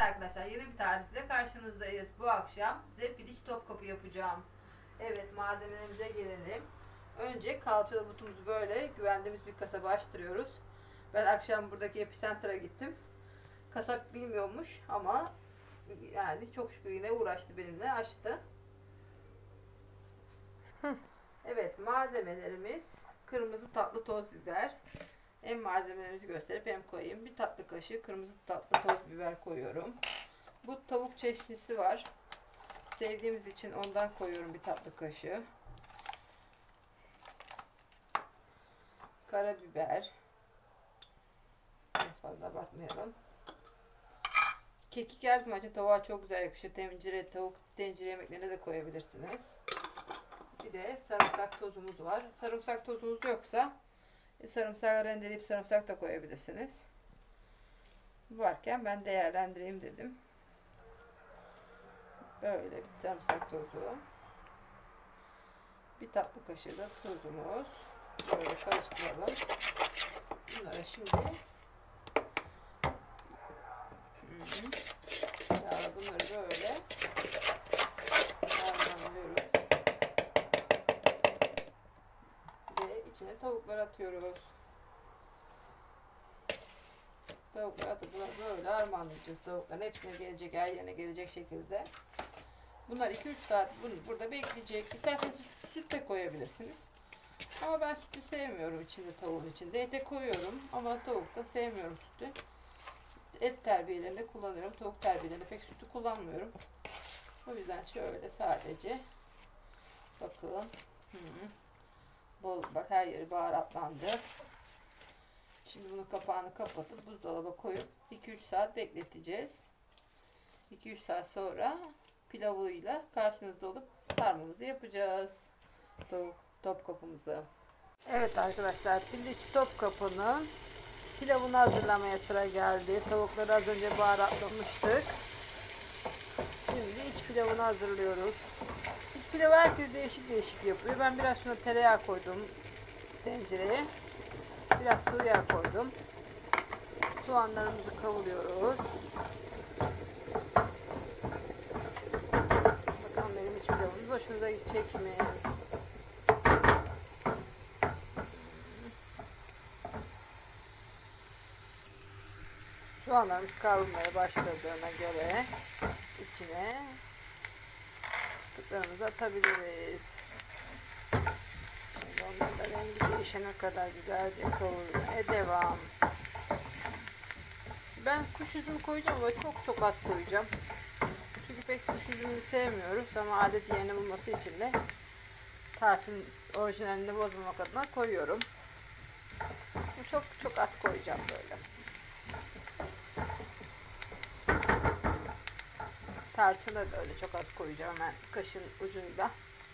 arkadaşlar, yeni bir tarifle karşınızdayız. Bu akşam size piliç topkapı yapacağım. Evet, malzemelerimize gelelim. Önce kalçalı butumuzu böyle güvendiğimiz bir kasaba açtırıyoruz. Ben akşam buradaki Epicenter'a gittim. Kasap bilmiyormuş ama yani çok şükür yine uğraştı benimle, açtı. Evet, malzemelerimiz kırmızı tatlı toz biber. Hem malzemelerimizi gösterip hem koyayım. Bir tatlı kaşığı kırmızı tatlı toz biber koyuyorum. Bu tavuk çeşnisi var. Sevdiğimiz için ondan koyuyorum bir tatlı kaşığı. Karabiber. Fazla abartmayalım. Kekik her zaman için tavuğa çok güzel yakışır. Tavuk tencere yemeklerine de koyabilirsiniz. Bir de sarımsak tozumuz var. Sarımsak tozumuz yoksa sarımsağı rendeleyip sarımsak da koyabilirsiniz. Bu varken ben değerlendireyim dedim. Böyle bir sarımsak tozu. Bir tatlı kaşığı da tuzumuz. Böyle karıştıralım. Bunları şimdi bunları böyle harmanlıyoruz. Ve içine tavukları atıyoruz. Tavukları atıp böyle harmanlayacağız. Tavukların hepsine gelecek, her yerine gelecek şekilde. Bunlar 2-3 saat burada bekleyecek. İsterseniz süt de koyabilirsiniz. Ama ben sütü sevmiyorum içinde, tavuğun içinde. Ete koyuyorum ama tavukta sevmiyorum sütü. Et terbiyelerinde kullanıyorum. Tavuk terbiyelerinde pek sütü kullanmıyorum. O yüzden şöyle sadece bakın. Bol, bak her yeri baharatlandı. Şimdi bunun kapağını kapatıp buzdolaba koyup 2-3 saat bekleteceğiz. 2-3 saat sonra pilavıyla karşınızda olup sarmamızı yapacağız. Topkapımızı. Evet arkadaşlar, piliç topkapının pilavını hazırlamaya sıra geldi. Tavukları az önce baharatlamıştık. Şimdi iç pilavını hazırlıyoruz. İç pilavı herkes değişik değişik yapıyor. Ben biraz şuna tereyağı koydum tencereye. Biraz sıvı yağ koydum. Soğanlarımızı kavuruyoruz. Bakalım benim iç pilavımız hoşunuza gidecek mi? Soğanlarımız kavrulmaya başladığına göre içine fıstıklarımızı atabiliriz. Şimdi onların da rengi değişene kadar güzelce kavurmaya devam. Ben kuş üzümü koyacağım ama çok az koyacağım. Çünkü pek kuş üzümünü sevmiyoruz ama adet yerini bulması için de tarifin orijinalini bozmamak adına koyuyorum. Çok az koyacağım böyle. Tarçını da öyle çok az koyacağım ben kaşın ucuyla.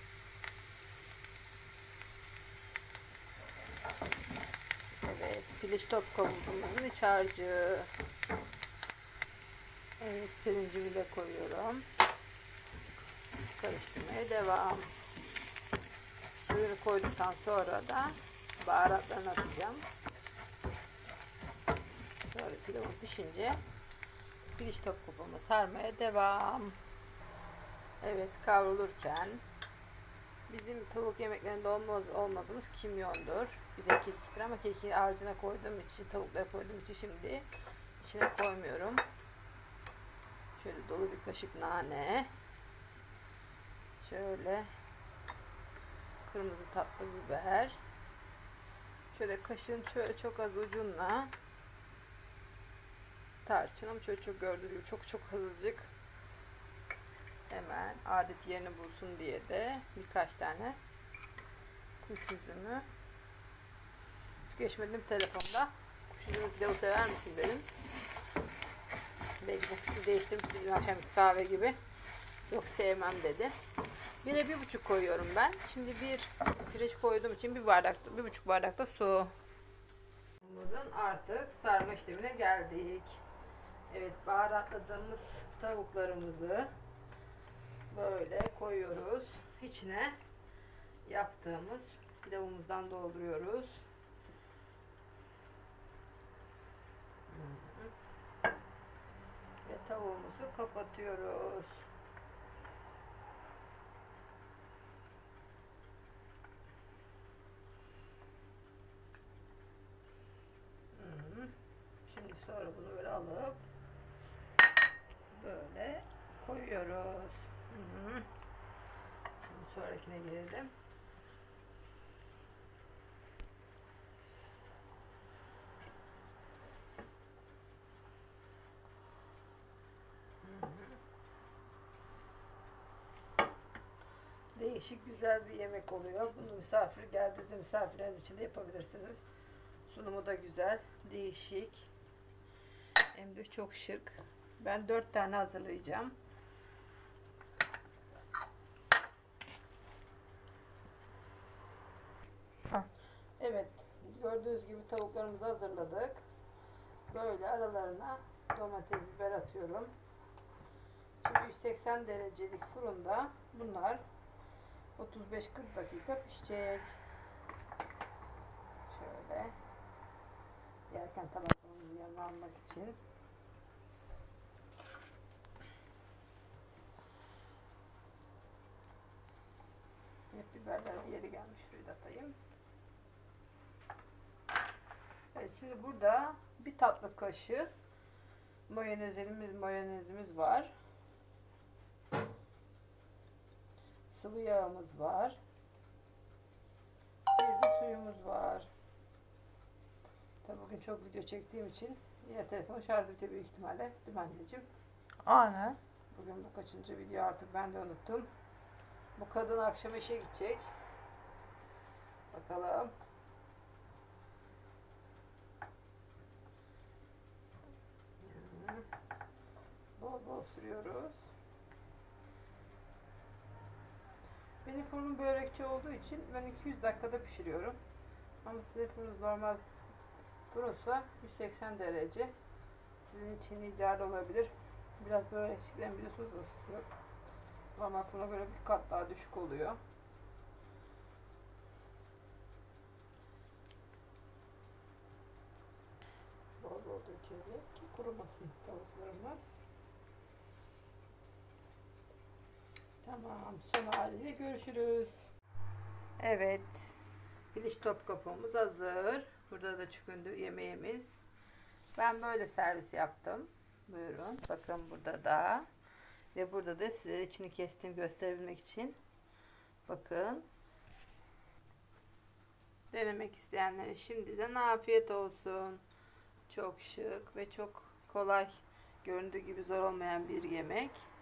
Evet, piliç topkapımızın iç harcı. Evet, pirincimi de koyuyorum. Karıştırmaya devam. Suyunu koyduktan sonra da baharatlarını atacağım. Sonra pilavım pişince piliç topkapımı sarmaya devam. Evet, kavrulurken bizim tavuk yemeklerinde olmazımız kimyondur. Bir de kekiktir ama kekiği harcına koyduğum için, tavuklara koyduğum için şimdi içine koymuyorum. Şöyle dolu bir kaşık nane. Şöyle kırmızı tatlı biber. Şöyle kaşığın şöyle çok az ucunla tarçın, ama şöyle çok gördüğünüz gibi çok azıcık, hemen adet yerini bulsun diye de birkaç tane kuş üzümü. Geçmedim telefonda. Kuş üzümü pilavı sever misin dedim. Belki de fikri değiştirmiş, bizim akşamki kahve gibi. Yok, sevmem dedi. 1'e 1,5 koyuyorum ben. Şimdi bir pirinç koyduğum için 1,5 bardak da su. Artık sarma işlemine geldik. Evet, baharatladığımız tavuklarımızı böyle koyuyoruz. İçine yaptığımız pilavımızdan dolduruyoruz. Ve tavuğumuzu kapatıyoruz. Şimdi sonra bunu böyle alıp böyle koyuyoruz. Şimdi sonrakine girelim. Değişik güzel bir yemek oluyor. Bunu misafir geldiğinizde misafirleriniz için de yapabilirsiniz. Sunumu da güzel, değişik. Hem de çok şık. Ben 4 tane hazırlayacağım. Evet, gördüğünüz gibi tavuklarımızı hazırladık. Böyle aralarına domates, biber atıyorum. Şimdi 180 derecelik fırında bunlar 35-40 dakika pişecek. Şöyle yerken tabaklarımızı yanına almak için. Hep biberler yeri gelmiş, şurayı da atayım. Evet, şimdi burada bir tatlı kaşığı mayonezimiz var. Sıvı yağımız var. Bir de suyumuz var. Tabii bugün çok video çektiğim için yine telefon şarjı bitiyor büyük ihtimalle. Değil mi anneciğim? Aynen. Bugün bu kaçıncı video artık ben de unuttum. Bu kadın akşam işe gidecek. Bakalım. Bol bol sürüyoruz. Benim fırınım börekçi olduğu için ben 200 dakikada pişiriyorum. Ama sizin fırınız normal fırınsa 180 derece. Sizin için ideal olabilir. Biraz börekçilerin biliyorsunuz ısısı normal fırına göre bir kat daha düşük oluyor. Bol bol dökelim ki kurumasın tavuklarımız. Tamam, son haliyle görüşürüz. Evet, piliç topkapağımız hazır. Burada da çıkındı yemeğimiz. Ben böyle servis yaptım. Buyurun, bakın burada da. Ve burada da size içini kestim gösterebilmek için. Bakın. Denemek isteyenlere şimdiden afiyet olsun. Çok şık ve çok kolay, göründüğü gibi zor olmayan bir yemek.